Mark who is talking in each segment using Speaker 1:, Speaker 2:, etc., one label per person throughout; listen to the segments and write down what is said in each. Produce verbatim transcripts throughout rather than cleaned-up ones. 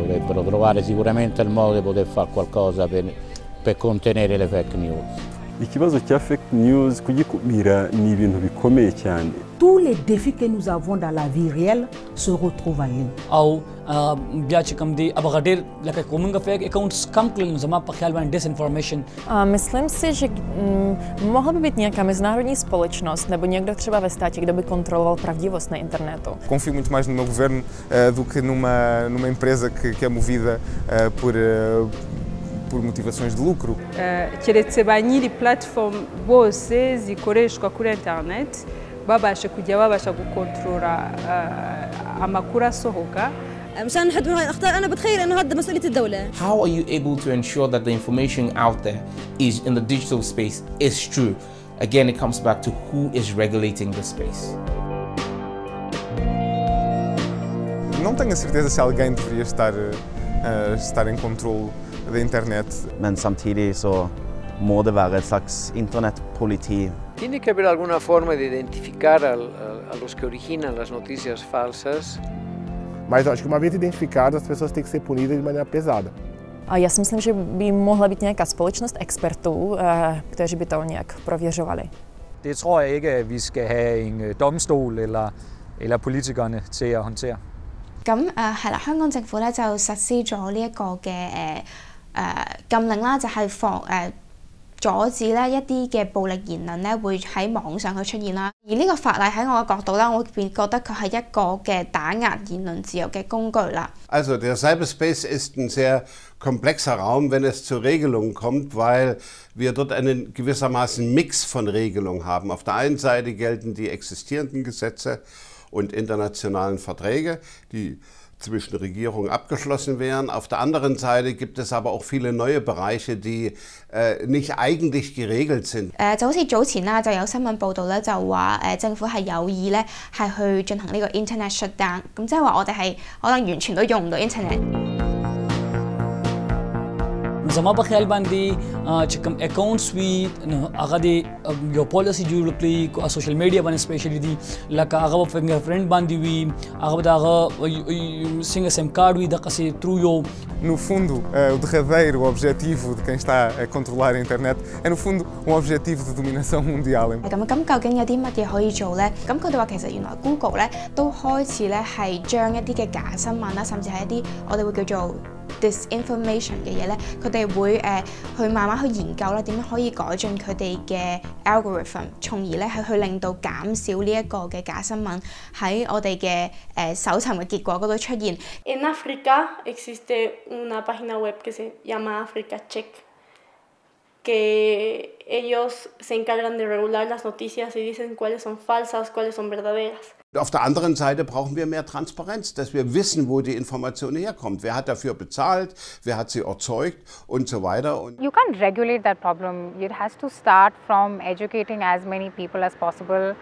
Speaker 1: dovrebbero trovare sicuramente il modo di poter fare qualcosa per, per contenere le fake news.
Speaker 2: Ikibazo cya fake news kugikumira ni ibintu bikomeye cyane.
Speaker 3: Tous les défis que nous avons dans la vie réelle se retrouvent en ligne.
Speaker 4: Au biaci kam di abagadir laka kumunga fake accounts kam klin zama pakhalban disinformation.
Speaker 5: Myslím si, že mohla by být nějaká mezinárodní společnost nebo někdo třeba ve státě, kdo by kontroloval pravdivost na internetu.
Speaker 6: Confio muito mais no meu governo uh, do que numa numa empresa que, que é movida uh, por uh, por motivações de lucro.
Speaker 7: Keretse ba nyiri platform bose zikoreshwa kuri internet babashe kujya babasha gukontrola amakuru asohoka.
Speaker 8: مشان نحد من هاي الأخطاء أنا بتخيل إنه هذا مسؤولية الدولة.
Speaker 9: How are you able to ensure that the information out there is in the digital space is true? Again, it comes back to who is regulating the space.
Speaker 6: Não tenho a certeza se alguém deveria estar uh, estar em controle da internet.
Speaker 10: Men samtidig så må det være et slags internettpoliti.
Speaker 11: Tiene que haber alguna forma de identificar al, a, a los que originan las noticias falsas.
Speaker 12: Mas acho que uma vez identificadas, as pessoas têm que ser punidas de maneira pesada.
Speaker 5: A já si myslím, že by mohla být nějaká společnost expertů, kteří by to nějak prověřovali.
Speaker 13: Det tror jeg ikke, at vi skal have en domstol eller eller politikerne til at håndtere.
Speaker 14: 咁誒係啦，香港政府咧就實施咗呢一個嘅誒誒禁令啦，就係防誒阻止咧一啲嘅暴力言論咧會喺網上去出現啦。而呢個法例喺我嘅角度咧，我會覺得佢係一個嘅打壓言論自由嘅工具啦。
Speaker 15: Also der Cyberspace ist ein sehr komplexer Raum, wenn es zu Regelungen kommt, weil wir dort einen gewissermaßen Mix von Regelungen haben. Auf der einen Seite gelten die existierenden Gesetze und internationalen Verträge, die zwischen Regierungen abgeschlossen wären. Auf der anderen Seite gibt es aber auch viele neue Bereiche, die äh, nicht eigentlich geregelt sind.
Speaker 14: 誒就好似早前啦，就有新聞報道咧，就話誒政府係有意咧係去進行呢個 internet shutdown，咁即係話我哋係可能完全都用唔到 internet。
Speaker 4: زما په خیال باندې چې کوم اکاونټس وي هغه د یو پالیسي جوړ کړي سوشل میډیا باندې سپیشلی دي لکه هغه فنګر فرند باندې وي هغه د هغه څنګه سیم کارت وي دغه سي ترو یو.
Speaker 6: No fundo, o derradeiro objetivo de quem está a controlar a internet é no fundo um objetivo de dominação mundial.
Speaker 14: 咁咁究竟有啲乜嘢可以做咧？咁佢哋話其實原來 Google 咧都開始咧係將一啲嘅假新聞啦，甚至係一啲我哋會叫做 disinformation 嘅嘢咧，佢哋會誒去慢慢去研究啦，點樣可以改進佢哋嘅 algorithm， 從而咧係去令到減少呢一個嘅假新聞喺我哋嘅誒搜尋嘅結果嗰度出現。
Speaker 16: En África existe una página web que se llama Africa Check, que ellos se encargan de regular las noticias y dicen cuáles son falsas, cuáles son verdaderas.
Speaker 15: Auf der anderen Seite brauchen wir mehr Transparenz, dass wir wissen, wo die Information herkommt. Wer hat dafür bezahlt, wer hat sie erzeugt und so weiter.
Speaker 17: You can't regulate that problem. It has to start from educating as many people as possible.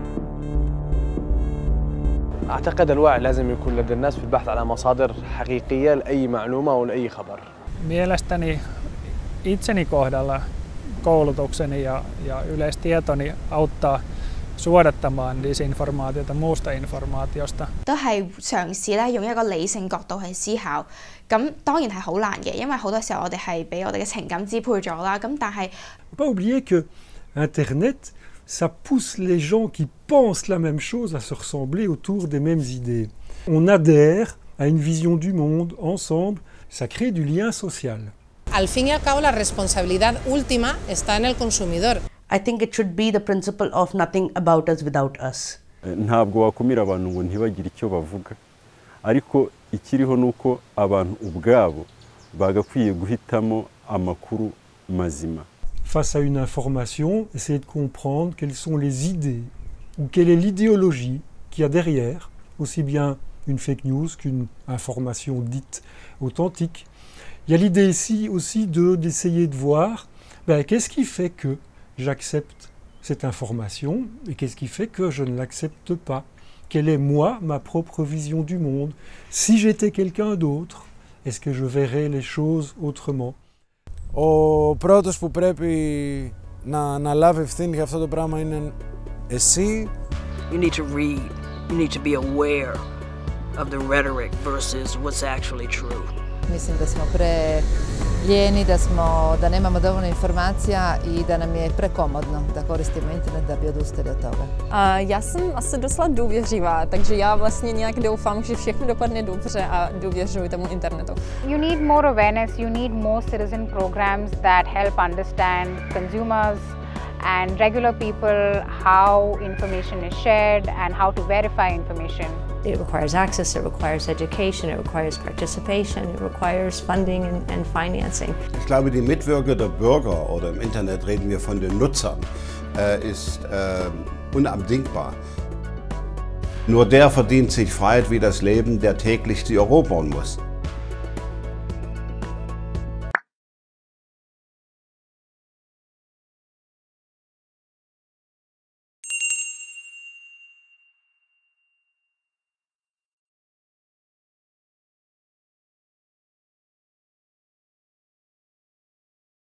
Speaker 18: أعتقد الوعي لازم يكون لدى الناس في البحث على مصادر حقيقية لأي معلومة أو لأي خبر.
Speaker 19: Mielestäni itseni kohdalla koulutukseni ja, ja yleistietoni auttaa suodattamaan disinformaatiota muusta informaatiosta.
Speaker 14: 都係嘗試咧用一個理性角度去思考，咁當然係好難嘅，因為好多時候我哋係俾我哋嘅情感支配咗啦。咁但係
Speaker 20: Faut pas oublier que Internet, ça pousse les gens qui pensent la même chose à se ressembler autour des mêmes idées. On adhère à une vision du monde ensemble, ça crée du lien social.
Speaker 2: Al fin y al cabo, la responsabilidad última está en el consumidor.
Speaker 3: I think it should be the principle of nothing about us without us.
Speaker 2: Ntabwo wakumira abantu ngo ntibagire icyo bavuga, ariko ikiriho nuko abantu ubwabo bagakwiye guhitamo amakuru mazima.
Speaker 20: Face à une information, essayer de comprendre quelles sont les idées ou quelle est l'idéologie qu'il y a derrière, aussi bien une fake news qu'une information dite authentique. Il y a l'idée ici aussi de d'essayer de voir ben, qu'est-ce qui fait que j'accepte cette information et qu'est-ce qui fait que je ne l'accepte pas. Quelle est moi ma propre vision du monde? Si j'étais quelqu'un d'autre, est-ce que je verrais les choses autrement?
Speaker 3: Ο πρώτος που πρέπει να αναλάβει ευθύνη για αυτό το πράγμα είναι εσύ.
Speaker 7: You need to read. You need to be aware.
Speaker 21: of the rhetoric versus what's actually true.
Speaker 22: Mislim da smo pre ljeni, da, smo, da nemamo dovoljno informacija i da nam je prekomodno da koristimo internet da bi odustali od toga.
Speaker 5: A já jsem asi docela důvěřivá, takže já vlastně nějak doufám, že všechno dopadne dobře a důvěřuji tomu internetu.
Speaker 17: You need more awareness, you need more citizen programs that help understand consumers and regular people how information is shared and how to verify information.
Speaker 23: It requires access, it requires education, it requires participation, it requires funding and, and financing.
Speaker 15: Ich glaube, die Mitwirkung der Bürger, oder im Internet reden wir von den Nutzern, äh, ist äh, unabdingbar. Nur der verdient sich Freiheit wie das Leben, der täglich sie erobern muss.